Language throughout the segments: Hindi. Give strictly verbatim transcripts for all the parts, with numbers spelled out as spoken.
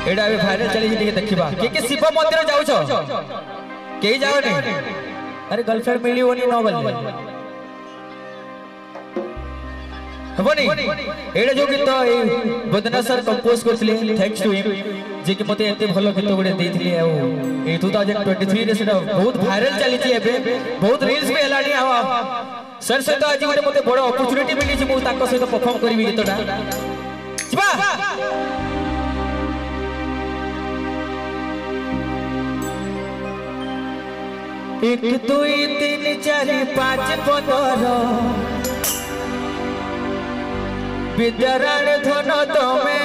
एडा अभी भाइरल चली जी देखिबा के के शिव मंदिर जाउ छ के जाओ नहीं अरे गर्लफ्रेंड मिली होनी न गली हबनी एडा जो गीत बदना सर कंपोज करथिले थैंक्स टू हिम जे कि मते एते भलो गीत गुडे देथिले आ ए दो हज़ार तेईस रे सेटा बहुत भाइरल चली छी एबे बहुत रील्स पे हलानी आवा सर सहित आज गोटे मते बड़ अपॉर्चुनिटी मिली छी मु ताको सहित परफॉर्म करबी गीतटा जिबा एक दुई तीन चार पाँच पंद्रह विद्यारायण धन तमे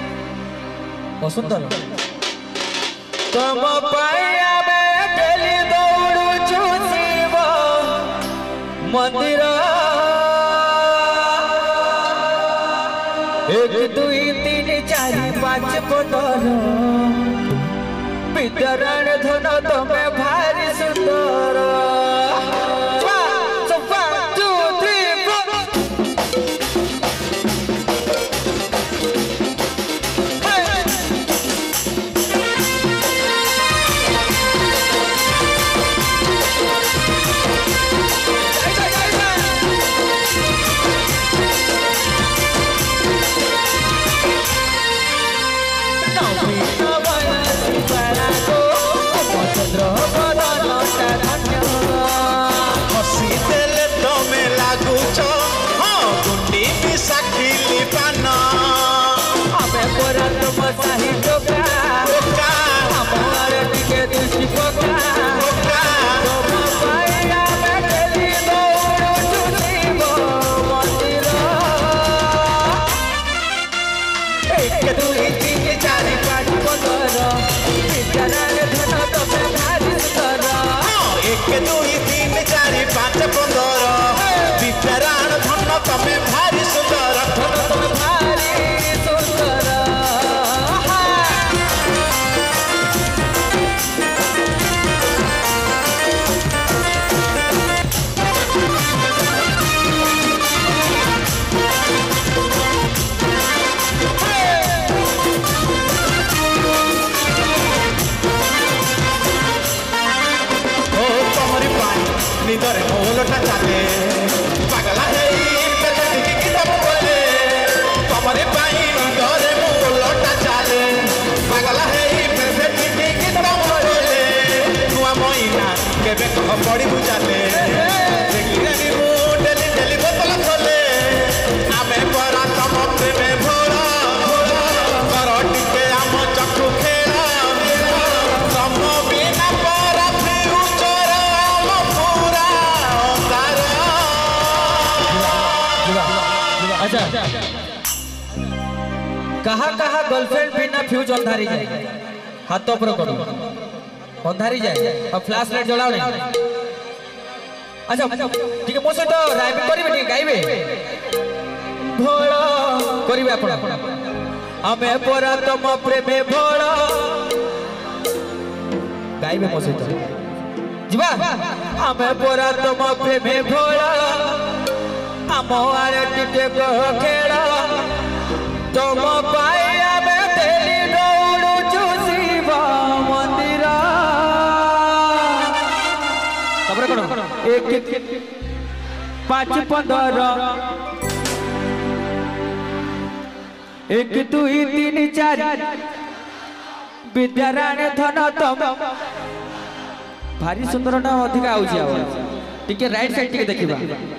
सुंदर तम पाया में डेली दौड़ू शिव मंदिर एक दुई तीन चार पाँच पंद्रह विद्यारायण धन तमे भारी सुंदर बड़ी बुझाले देखिले मु डेली डेली बोतल खोले आमे परा तम प्रेमे भोला कर टिके आम चक्षु खेला तम बिना परा फ्यूचर आम पूरा अंधार अच्छा कहा कहा गर्लफ्रेंड बिना फ्यूज अंधारी जाए हाथ ऊपर करो अंधारी जाए और फ्लैश लाइट जलाओ नहीं अच्छा ठीक है मो सहित राइमिंग करिवे ठीक गाइबे भोला करिवे आपण हमें परा तम प्रेमे भोला गाइबे मो सहित जिबा हमें परा तम प्रेमे भोला हम आरे टिके कह खेला तम पाया में तेली दौड़ू चुसीबा मंदिर एक पाँच पंद्रह एक दुई तीन चार विद्यारायण धन तम भारी सुंदर ना अधिका आउची राइट साइड टिके देखिबा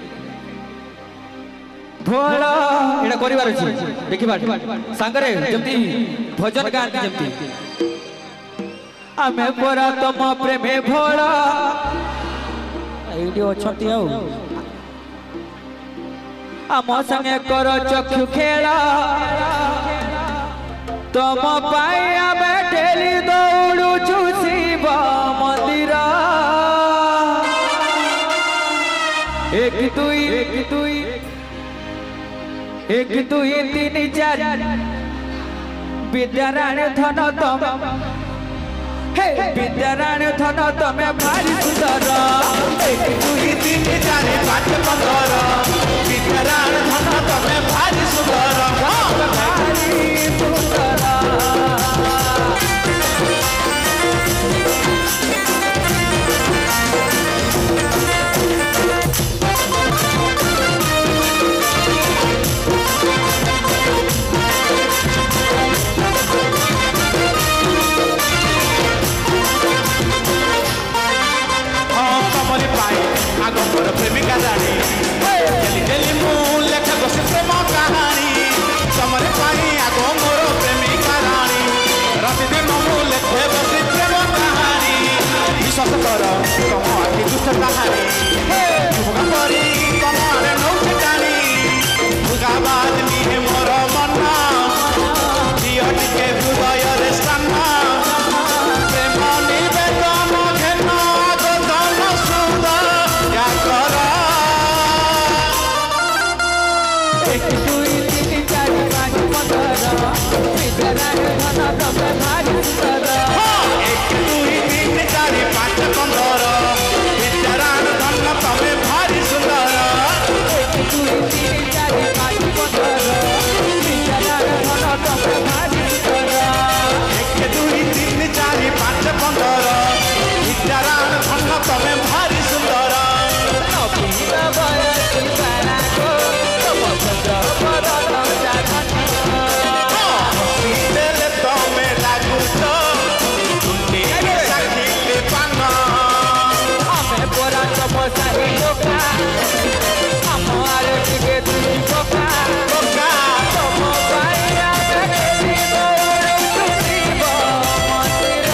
भोला एडा करिवार अछि देखिबा सांगरे जंती भजन गान जंती आमे परा तम प्रेमे भोला एडी अछती आउ आम संगे कर चक्षु खेला तम पाई आमे डेली दौड़ू शिव मंदिर एक दुई एक दुई एक दुई तीन चार विद्यारायण धन तम हे विद्यारायण धन तमे भारी सुंदर एक दुई तीन चार पाँच पंद्रह विद्यारायण धन तमे भारी सुंदर भारी सुंदर एक दुई तीन चार पाँच पंद्रह विद्याराय धन तमे भारी सुंदर एक दुई तीन चार पाँच पंद्रह विद्याराय धन तमे भारी सुंदर एक दुई तीन चार पाँच पंद्रह विद्याराय धन तमे भारी सुंदर एक दुई तीन चार पाँच पंद्रह विद्याराय धन तमे भारी सुंदर नवीन बयसी बाराको तम चंद्र बदन जागनी हसीदेले तमे लागुच तुंडी साखीले पान आमे परा तम साही लोका आमारे टिके तुई पोका पोका तम पाइया देखी मोर तुसीब मंदिर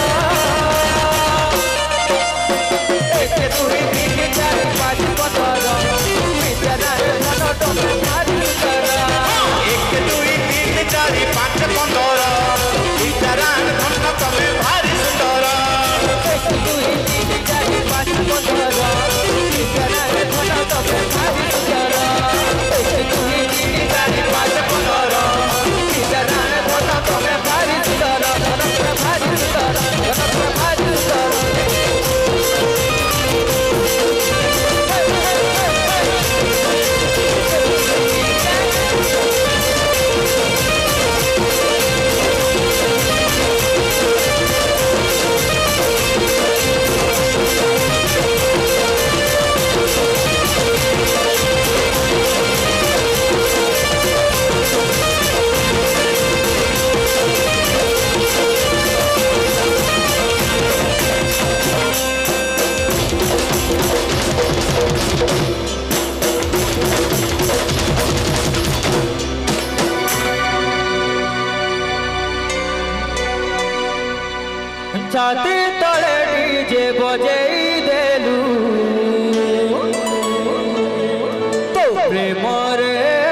एक दुई तीन चार पाँच पंद्रह विद्याराय धन तमे भारी सुंदर एक दुई तीन चार पाँच पंद्रह विद्याराय धन तमे भारी सुंदर एक दुई तीन चार पाँच पंद्रह विद्याराय धन तमे भारी सुंदर एक दुई तीन चार पाँच पंद्रह विद्याराय धन तमे भारी सुंदर धन तमे भारी सुंदर धन तमे भारी सुंदर छाती तले डीजे बजेई देलू तो प्रेम रे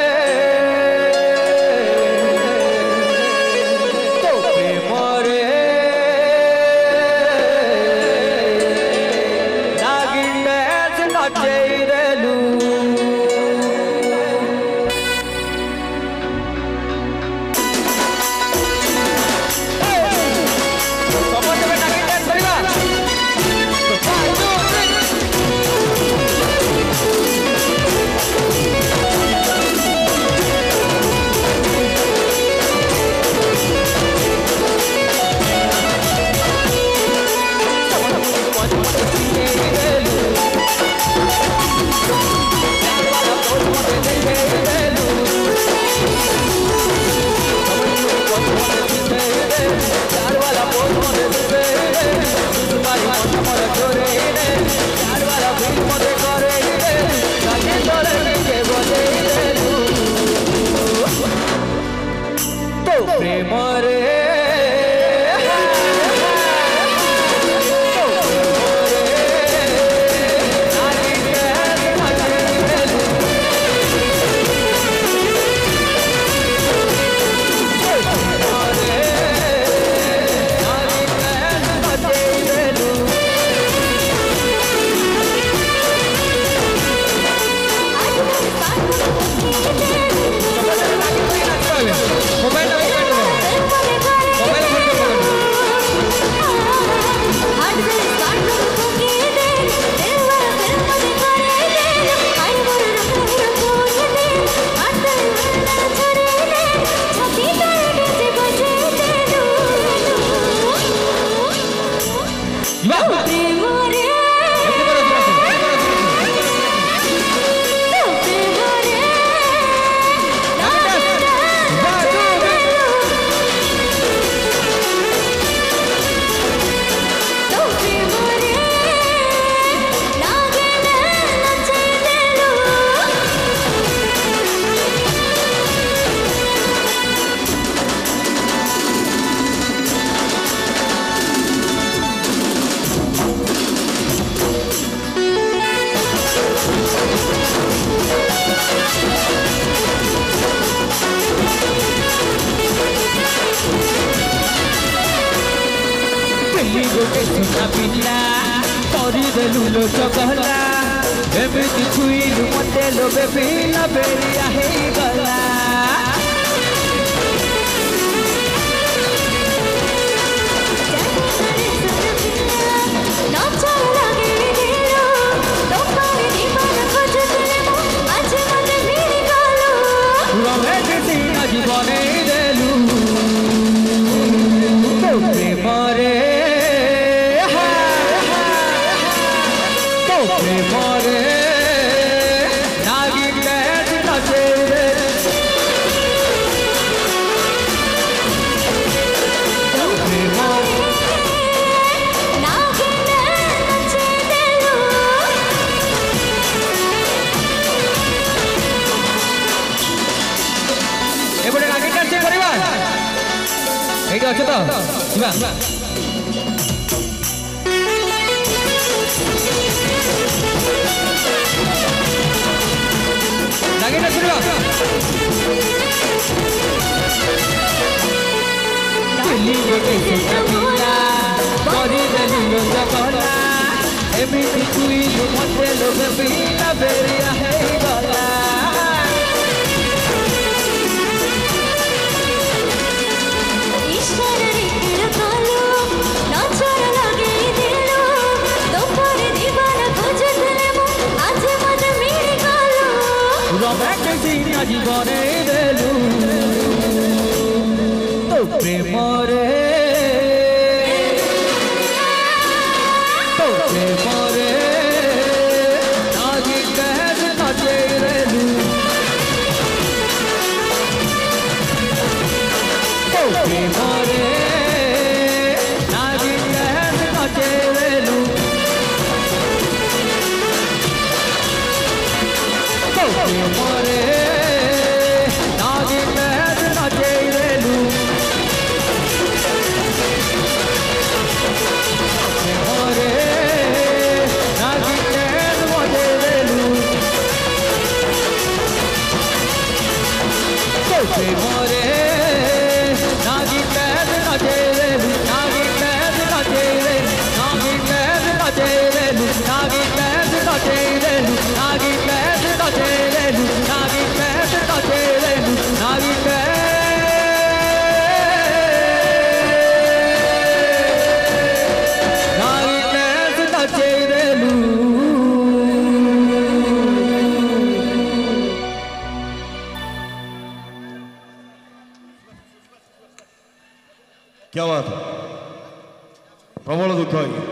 तो प्रेम रे नागिन डांस नचेई देलू प्रेम रे गोटे सुना पिला କରିଦେଲୁ ଲୋ ଚଗଲା ଏମିତି ଛୁଇଁଲୁ ମତେ ଲୋ ବେବି ବେରିଆ ହେଇଗଲା ରେଡି ଅଛ ତ ଯିବା ଲାଗି ନା ଶୁଣିବା ଦିଲ୍ଲୀ ଗୋଟେ ପିଲା କରିଦେଲି ଲୋଚକଲା ଏମିତି କୁଇଲୁ ମତେ ଲୋଭ ପିଲା ବେରିଆ ହେଇଗଲା रोमांटिक जीवने देलू तो प्रेमरे तो प्रेमरे नागी कहत नचे रेलू तो प्रेमरे नागी कहत नचे रेलू तो प्रेमरे नागी कहत नचे रेलू प्रेमरे नागी कहत नचे रेलू तो प्रेमरे नागी कहत नचे रेलू नागी कहत नचे रेलू नागी कहत नचे रेलू नागी कहत नचे रेलू नागी कहत नचे रेलू नागी कहत नचे रेलू नागी कहत नागी कहत नचे रेलू क्या बात है प्रबल दुख है